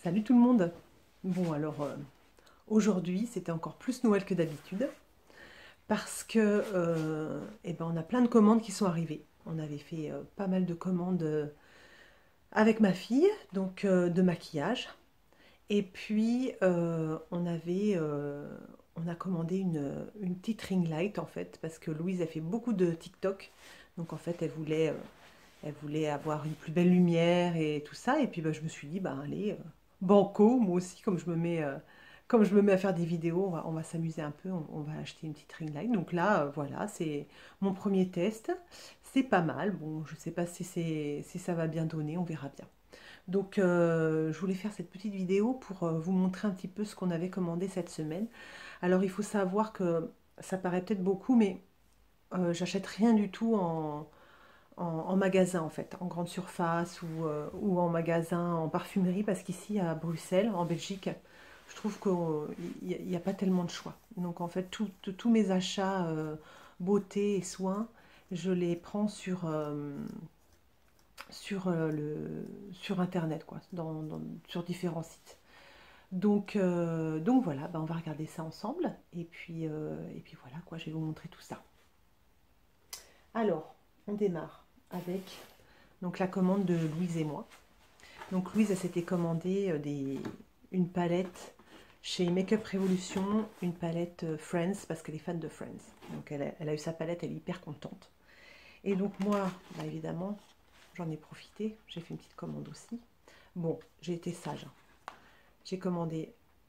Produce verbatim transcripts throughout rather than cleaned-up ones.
Salut tout le monde. Bon alors euh, aujourd'hui c'était encore plus Noël que d'habitude parce que euh, eh ben, on a plein de commandes qui sont arrivées. On avait fait euh, pas mal de commandes euh, avec ma fille, donc euh, de maquillage. Et puis euh, on avait euh, on a commandé une, une petite ring light en fait parce que Louise a fait beaucoup de TikTok. Donc en fait elle voulait, euh, elle voulait avoir une plus belle lumière et tout ça. Et puis bah, je me suis dit bah allez, euh, banco, moi aussi comme je me mets euh, comme je me mets à faire des vidéos, on va, on va s'amuser un peu, on, on va acheter une petite ring light. Donc là euh, voilà, c'est mon premier test. C'est pas mal. Bon, je sais pas si, c'est, si ça va bien donner, on verra bien. Donc euh, je voulais faire cette petite vidéo pour euh, vous montrer un petit peu ce qu'on avait commandé cette semaine. Alors il faut savoir que ça paraît peut-être beaucoup, mais euh, j'achète rien du tout en, en, en magasin en fait, en grande surface ou, euh, ou en magasin, en parfumerie, parce qu'ici à Bruxelles, en Belgique, je trouve qu'il n'y a, a pas tellement de choix. Donc en fait, tous mes achats euh, beauté et soins, je les prends sur... euh, sur, euh, le, sur internet, quoi, dans, dans- sur différents sites. Donc, euh, donc voilà, bah, on va regarder ça ensemble. Et puis, euh, et puis voilà, quoi, je vais vous montrer tout ça. Alors, on démarre avec donc, la commande de Louise et moi. Donc Louise, elle s'était commandé euh, des, une palette chez Makeup Revolution, une palette euh, Friends, parce qu'elle est fan de Friends. Donc elle a, elle a eu sa palette, elle est hyper contente. Et donc moi, bah, évidemment, j'en ai profité, j'ai fait une petite commande aussi. Bon, j'ai été sage. J'ai commandé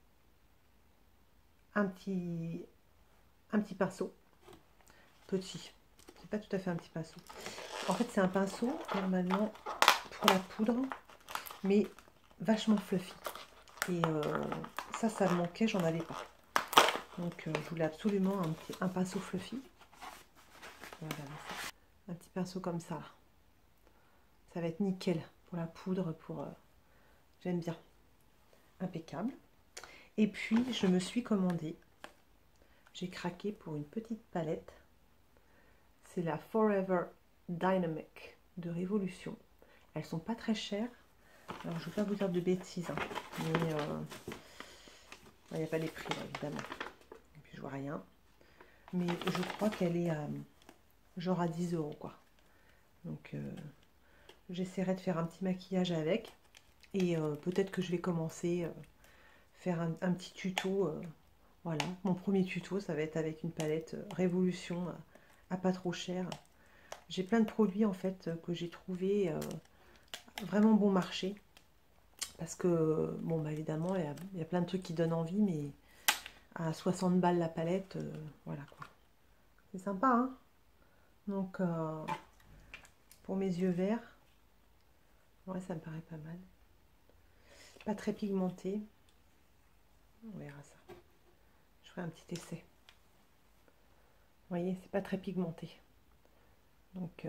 un petit, un petit pinceau, petit. C'est pas tout à fait un petit pinceau. En fait, c'est un pinceau, normalement, pour la poudre, mais vachement fluffy. Et euh, ça, ça me manquait, j'en avais pas. Donc, euh, je voulais absolument un, petit, un pinceau fluffy. Voilà, un petit pinceau comme ça. Ça va être nickel pour la poudre, pour... Euh, j'aime bien. Impeccable. Et puis, je me suis commandé, j'ai craqué pour une petite palette. C'est la Forever Dynamic de Révolution. Elles sont pas très chères. Alors, je ne vais pas vous dire de bêtises, hein, mais euh, il n'y a pas les prix, là, évidemment. Et puis, je vois rien. Mais je crois qu'elle est à, genre à dix euros, quoi. Donc, euh, j'essaierai de faire un petit maquillage avec. Et euh, peut-être que je vais commencer à euh, faire un, un petit tuto. Euh, voilà, mon premier tuto, ça va être avec une palette Révolution à, à pas trop cher. J'ai plein de produits, en fait, que j'ai trouvé euh, vraiment bon marché. Parce que, bon, bah, évidemment, il y, a, il y a plein de trucs qui donnent envie, mais à soixante balles la palette, euh, voilà quoi. C'est sympa, hein. Donc, euh, pour mes yeux verts, ouais, ça me paraît pas mal. Pas très pigmenté. On verra ça. Je ferai un petit essai. Vous voyez, c'est pas très pigmenté. Donc, euh,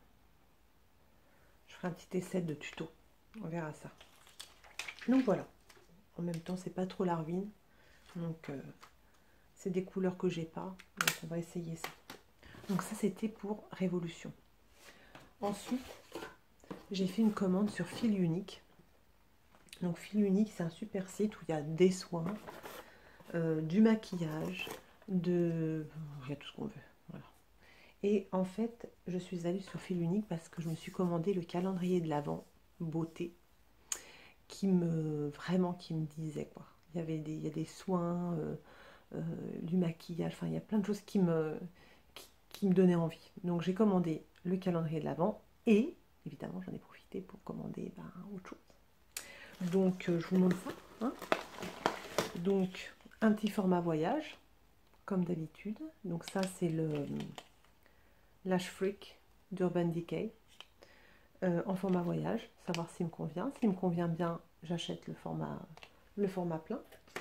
je ferai un petit essai de tuto. On verra ça. Donc voilà. En même temps, c'est pas trop la ruine. Donc, euh, c'est des couleurs que j'ai pas. Donc, on va essayer ça. Donc, ça, c'était pour Révolution. Ensuite, j'ai fait une commande sur Fil Unique. Donc, Fil Unique, c'est un super site où il y a des soins, euh, du maquillage, de... il y a tout ce qu'on veut. Voilà. Et en fait, je suis allée sur Fil Unique parce que je me suis commandé le calendrier de l'Avent beauté qui me... vraiment qui me disait quoi. Il y avait des, il y a des soins, euh, euh, du maquillage, enfin il y a plein de choses qui me, qui, qui me donnaient envie. Donc j'ai commandé le calendrier de l'Avent et évidemment j'en ai profité pour commander ben, autre chose. Donc euh, je vous montre ça. Hein. Donc un petit format voyage, comme d'habitude. Donc ça c'est le Lash Freak d'Urban Decay. Euh, en format voyage, savoir s'il me convient. S'il me convient bien, j'achète le format, le format plein.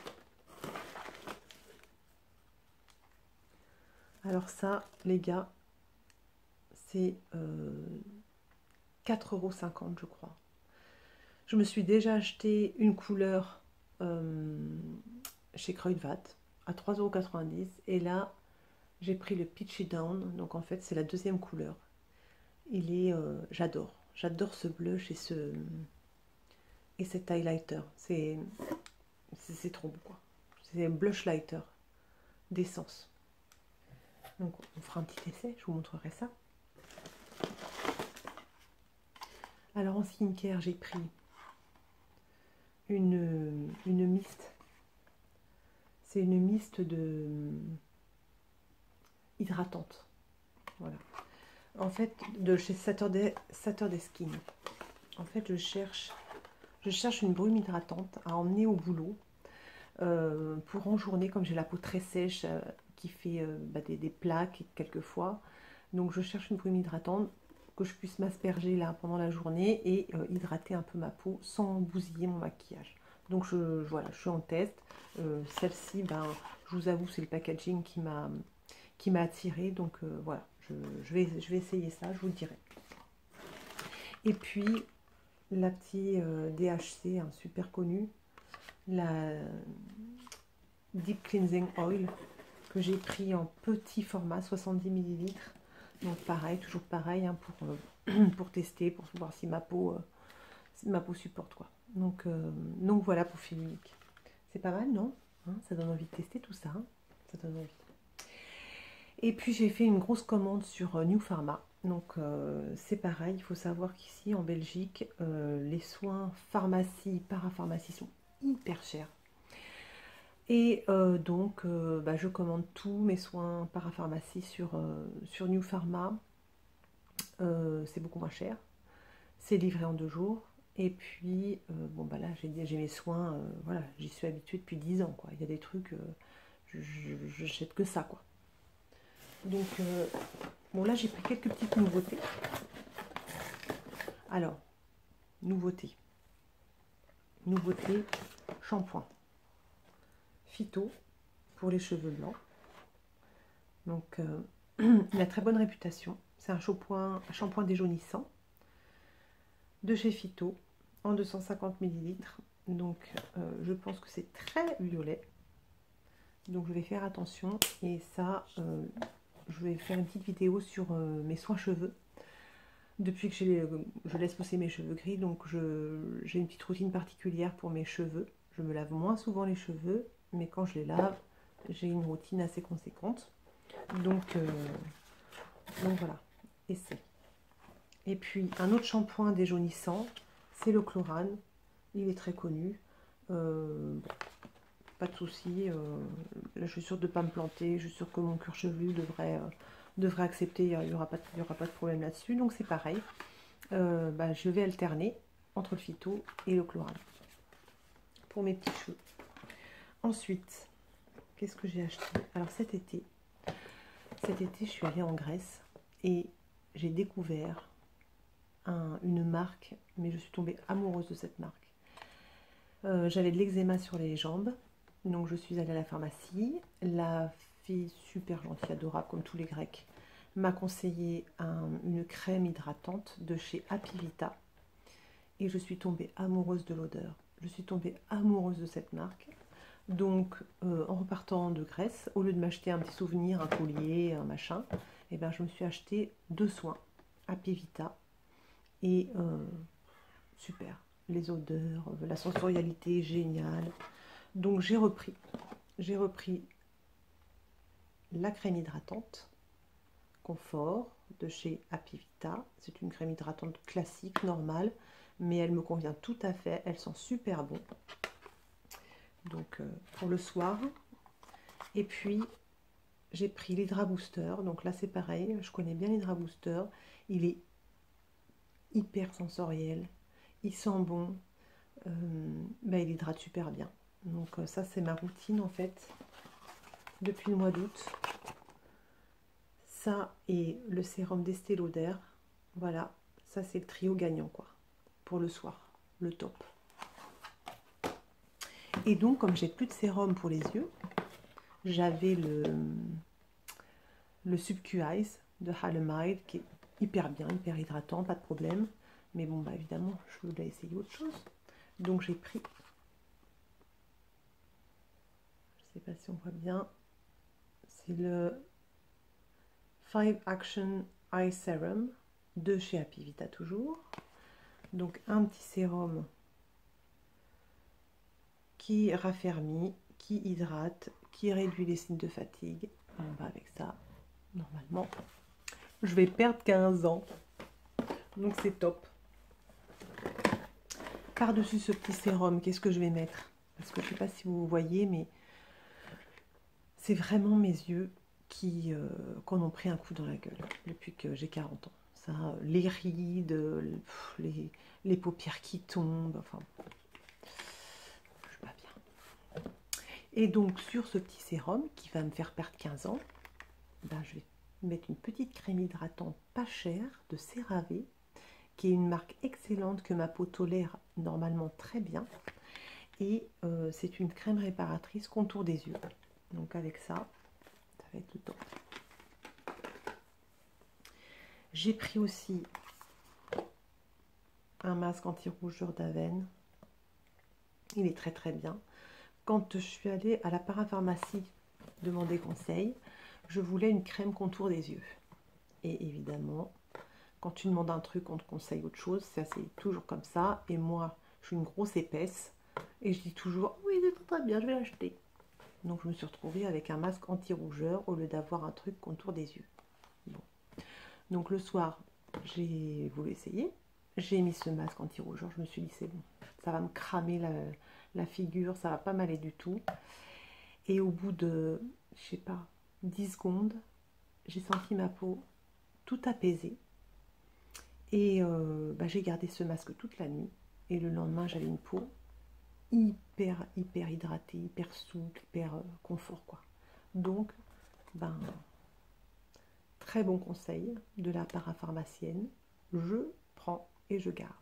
Alors ça, les gars, c'est euh, quatre euros cinquante, je crois. Je me suis déjà acheté une couleur euh, chez Kruidvat à trois euros quatre-vingt-dix et là, j'ai pris le Peachy Down. Donc en fait, c'est la deuxième couleur. Il est, euh, j'adore, j'adore ce bleu et ce et cet highlighter. C'est trop beau quoi. C'est blush lighter d'essence. Donc on fera un petit essai, je vous montrerai ça. Alors en skincare, j'ai pris une, une mist. C'est une mist de hydratante. Voilà. En fait, de chez Saturday, Saturday Skin. En fait, je cherche, je cherche une brume hydratante à emmener au boulot euh, pour en journée, comme j'ai la peau très sèche euh, qui fait euh, bah, des, des plaques quelquefois. Donc, je cherche une brume hydratante que je puisse m'asperger là pendant la journée et euh, hydrater un peu ma peau sans bousiller mon maquillage. Donc, je, voilà, je suis en test. Euh, Celle-ci, ben, je vous avoue, c'est le packaging qui m'a qui m'a attiré. Donc, euh, voilà. Je, je, vais, je vais essayer ça, je vous le dirai. Et puis, la petite euh, D H C, hein, super connue, la Deep Cleansing Oil, que j'ai pris en petit format, soixante-dix millilitres. Donc, pareil, toujours pareil, hein, pour, euh, pour tester, pour voir si ma peau, euh, si ma peau supporte, quoi. Donc, euh, donc voilà pour fil unique. C'est pas mal, non hein? Ça donne envie de tester tout ça. Hein, ça donne envie. Et puis j'ai fait une grosse commande sur New Pharma. Donc euh, c'est pareil, il faut savoir qu'ici en Belgique, euh, les soins pharmacie, parapharmacie sont hyper chers. Et euh, donc euh, bah, je commande tous mes soins parapharmacie sur, euh, sur New Pharma. Euh, c'est beaucoup moins cher. C'est livré en deux jours. Et puis, euh, bon bah là j'ai mes soins, euh, voilà, j'y suis habituée depuis dix ans, quoi. Il y a des trucs, euh, je jette que ça, quoi. Donc, euh, bon là j'ai pris quelques petites nouveautés. Alors, nouveauté. Nouveauté, shampoing. Phyto pour les cheveux blancs. Donc, euh, il a très bonne réputation. C'est un shampoing, un shampoing déjaunissant de chez Phyto en deux cent cinquante millilitres. Donc, euh, je pense que c'est très violet. Donc, je vais faire attention. Et ça, euh, je vais faire une petite vidéo sur euh, mes soins cheveux. Depuis que je laisse pousser mes cheveux gris, donc j'ai une petite routine particulière pour mes cheveux. Je me lave moins souvent les cheveux, mais quand je les lave, j'ai une routine assez conséquente. Donc, euh, donc voilà, essai. Et puis un autre shampoing déjaunissant, c'est le Chlorane. Il est très connu. Euh, bon, pas de souci. Euh, là, je suis sûre de ne pas me planter. Je suis sûre que mon cuir chevelu devrait... Euh, devrait accepter, il n'y aura, aura pas de problème là-dessus. Donc c'est pareil, euh, bah, je vais alterner entre le Phyto et le Chlorane pour mes petits cheveux. Ensuite, qu'est-ce que j'ai acheté? Alors cet été, cet été je suis allée en Grèce et j'ai découvert un, une marque, mais je suis tombée amoureuse de cette marque. Euh, J'avais de l'eczéma sur les jambes, donc je suis allée à la pharmacie. La fille super gentille, adorable comme tous les Grecs, m'a conseillé un, une crème hydratante de chez Happy Vita et je suis tombée amoureuse de l'odeur. Je suis tombée amoureuse de cette marque. Donc euh, en repartant de Grèce, au lieu de m'acheter un petit souvenir, un collier, un machin, et ben, je me suis acheté deux soins Happy Vita et euh, super. Les odeurs, la sensorialité géniale. Donc j'ai repris, j'ai repris la crème hydratante Confort de chez Happy Vita. C'est une crème hydratante classique, normale, mais elle me convient tout à fait. Elle sent super bon. Donc euh, pour le soir. Et puis j'ai pris l'Hydra Booster. Donc là c'est pareil, je connais bien l'Hydra Booster. Il est hyper sensoriel. Il sent bon. Euh, bah, il hydrate super bien. Donc euh, ça c'est ma routine en fait depuis le mois d'août. Ça et le sérum d'Estée Lauder. Voilà, ça c'est le trio gagnant quoi. Pour le soir, le top. Et donc comme j'ai plus de sérum pour les yeux, j'avais le le Subcu Eyes de Halemide qui est hyper bien, hyper hydratant, pas de problème. Mais bon bah évidemment je voulais essayer autre chose. Donc j'ai pris, je sais pas si on voit bien, c'est le five Action Eye Serum de chez Happy Vita toujours. Donc un petit sérum qui raffermit, qui hydrate, qui réduit les signes de fatigue. Bon, bah avec ça, normalement, je vais perdre quinze ans. Donc c'est top. Par-dessus ce petit sérum, qu'est-ce que je vais mettre? Parce que je ne sais pas si vous voyez, mais c'est vraiment mes yeux qui, euh, qui en ont pris un coup dans la gueule depuis que j'ai quarante ans. Ça, les rides, les, les paupières qui tombent, enfin, je suis pas bien. Et donc sur ce petit sérum qui va me faire perdre quinze ans, ben, je vais mettre une petite crème hydratante pas chère de CeraVe, qui est une marque excellente que ma peau tolère normalement très bien. Et euh, c'est une crème réparatrice contour des yeux. Donc avec ça, ça va être le top. J'ai pris aussi un masque anti-rougeur d'Aven. Il est très très bien. Quand je suis allée à la parapharmacie demander conseil, je voulais une crème contour des yeux. Et évidemment, quand tu demandes un truc, on te conseille autre chose. Ça, c'est toujours comme ça. Et moi, je suis une grosse épaisse. Et je dis toujours, oui, c'est très bien, je vais l'acheter. Donc, je me suis retrouvée avec un masque anti-rougeur au lieu d'avoir un truc contour des yeux. Bon. Donc, le soir, j'ai voulu essayer. J'ai mis ce masque anti-rougeur. Je me suis dit, c'est bon. Ça va me cramer la, la figure. Ça va pas m'aller du tout. Et au bout de, je sais pas, dix secondes, j'ai senti ma peau tout apaisée. Et euh, bah, j'ai gardé ce masque toute la nuit. Et le lendemain, j'avais une peau hyper, hyper hydratée, hyper souple, hyper euh, confort, quoi. Donc, ben, très bon conseil de la parapharmacienne. Je prends et je garde.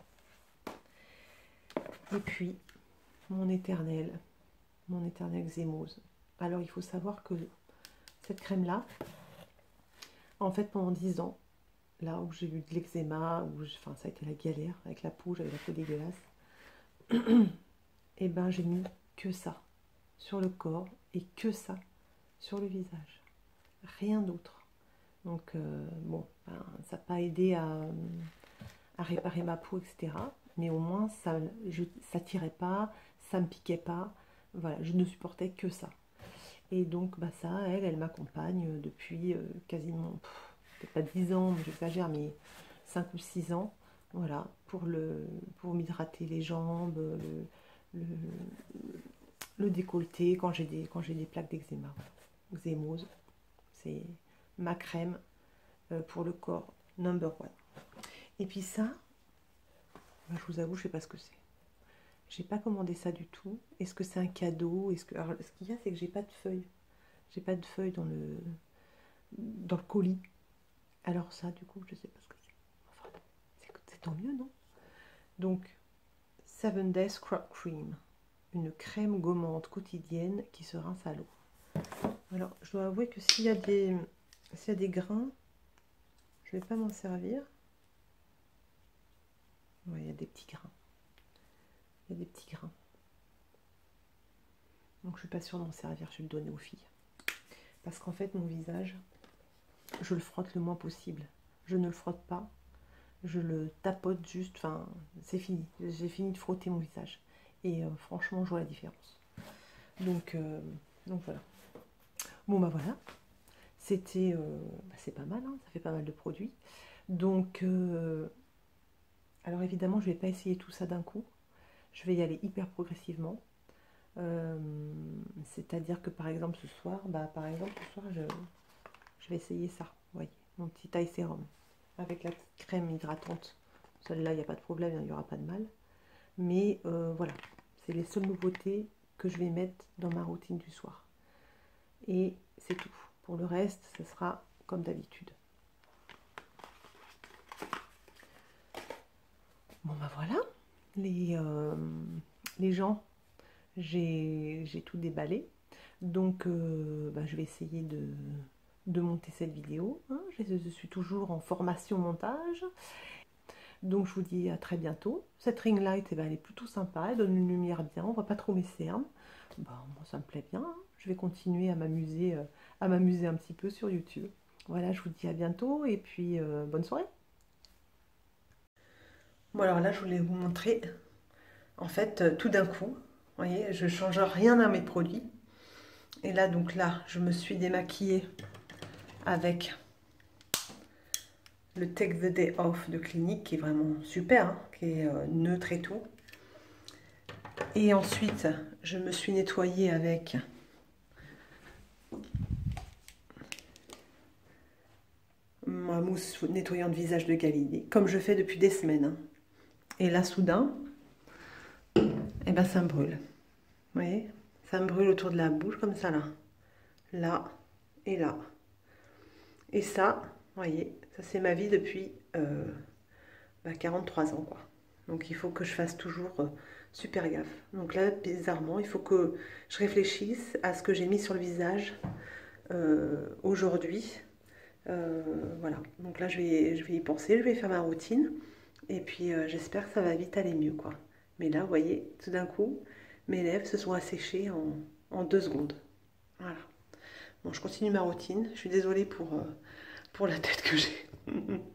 Et puis, mon éternel, mon éternel Xémose. Alors, il faut savoir que cette crème-là, en fait, pendant dix ans, là où j'ai eu de l'eczéma, où enfin, ça a été la galère avec la peau, j'avais la peau dégueulasse, et ben j'ai mis que ça sur le corps et que ça sur le visage. Rien d'autre. Donc, euh, bon, ben, ça n'a pas aidé à, à réparer ma peau, et cetera. Mais au moins, ça ne tirait pas, ça ne me piquait pas. Voilà, je ne supportais que ça. Et donc, bah, ça, elle, elle m'accompagne depuis euh, quasiment... peut-être pas dix ans, mais j'exagère, mais cinq ou six ans, voilà, pour, le, pour m'hydrater les jambes, le, le, le décolleté, quand j'ai des, quand j'ai des plaques d'eczéma. Xémose, c'est ma crème euh, pour le corps number one. Et puis ça, ben, je vous avoue, je sais pas ce que c'est. J'ai pas commandé ça du tout. Est-ce que c'est un cadeau? Est-ce que... Alors, ce qu'il y a, c'est que j'ai pas de feuilles. J'ai pas de feuilles dans le, dans le colis. Alors ça, du coup, je sais pas ce que c'est. Enfin, c'est tant mieux, non? Donc, seven days Scrub Cream. Une crème gommante quotidienne qui se rince à l'eau. Alors, je dois avouer que s'il y a des, s'il y a des grains, je vais pas m'en servir. Ouais, il y a des petits grains. Il y a des petits grains. Donc, je suis pas sûre d'en servir. Je vais le donner aux filles. Parce qu'en fait, mon visage, je le frotte le moins possible. Je ne le frotte pas. Je le tapote juste. Enfin, c'est fini. J'ai fini de frotter mon visage. Et euh, franchement, je vois la différence. Donc, euh, donc voilà. Bon, bah voilà. C'était... Euh, bah, c'est pas mal, hein, ça fait pas mal de produits. Donc, euh, alors évidemment, je vais pas essayer tout ça d'un coup. Je vais y aller hyper progressivement. Euh, C'est-à-dire que par exemple, ce soir, bah, par exemple, ce soir, je, je vais essayer ça. Vous voyez, mon petit eye sérum avec la crème hydratante. Celle-là, il n'y a pas de problème, il n'y aura pas de mal. Mais euh, voilà, c'est les seules nouveautés que je vais mettre dans ma routine du soir. Et c'est tout. Pour le reste, ce sera comme d'habitude. Bon ben voilà, les, euh, les gens, j'ai tout déballé. Donc euh, ben, je vais essayer de, de monter cette vidéo. Hein. Je, je suis toujours en formation montage. Donc je vous dis à très bientôt. Cette ring light, eh ben, elle est plutôt sympa, elle donne une lumière bien, on voit pas trop mes cernes. Ben, moi ça me plaît bien, hein. Je vais continuer à m'amuser euh, à m'amuser un petit peu sur YouTube. Voilà, je vous dis à bientôt et puis euh, bonne soirée. Bon alors là je voulais vous montrer, en fait euh, tout d'un coup, Vous voyez, je ne change rien à mes produits. Et là, donc là, je me suis démaquillée avec le Take the Day Off de Clinique, qui est vraiment super, hein, qui est euh, neutre et tout. Et ensuite, je me suis nettoyée avec ma mousse nettoyante visage de Galilée, comme je fais depuis des semaines. Hein. Et là, soudain, eh ben, ça me brûle. Vous voyez, ça me brûle autour de la bouche, comme ça, là. Là et là. Et ça, vous voyez, ça c'est ma vie depuis euh, bah, quarante-trois ans, quoi. Donc il faut que je fasse toujours euh, super gaffe. Donc là, bizarrement, il faut que je réfléchisse à ce que j'ai mis sur le visage euh, aujourd'hui. Euh, voilà, donc là je vais, je vais y penser, je vais faire ma routine. Et puis euh, j'espère que ça va vite aller mieux, quoi. Mais là, vous voyez, tout d'un coup, mes lèvres se sont asséchées en, en deux secondes. Voilà. Bon, je continue ma routine. Je suis désolée pour, euh, pour la tête que j'ai.